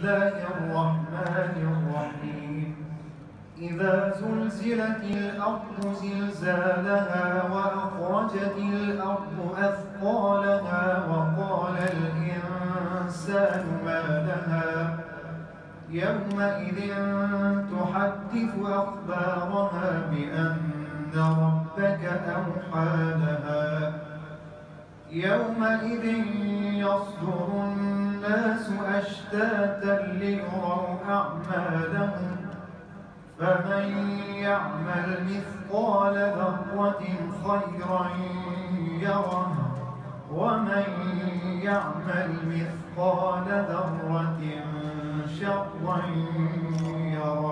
الله الرحمن الرحيم إذا زلزلت الأرض زلزالها وأخرجت الأرض أثقالها وقال الإنسان ما لها يومئذ تحدث أخبارها بأن ربك أوحى لها يومئذ يصدر الناس أشتاتا ليروا أعمالهم فمن يعمل مثقال ذرة خيرا يره ومن يعمل مثقال ذرة شرا يره.